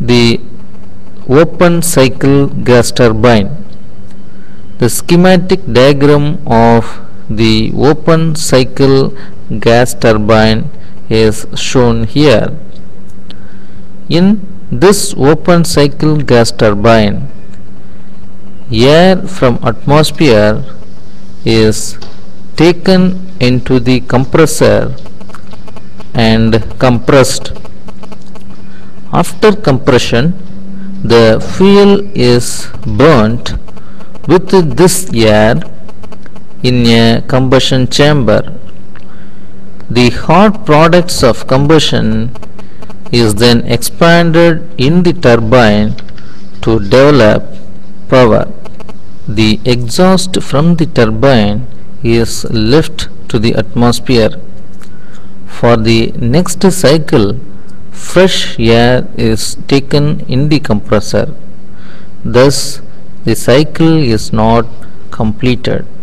The open cycle gas turbine. The schematic diagram of the open cycle gas turbine is shown here. In this open cycle gas turbine, air from atmosphere is taken into the compressor and compressed. After compression, the fuel is burnt with this air in a combustion chamber. The hot products of combustion is then expanded in the turbine to develop power. The exhaust from the turbine is lifted to the atmosphere. For the next cycle, fresh air is taken in the compressor. Thus, the cycle is not completed.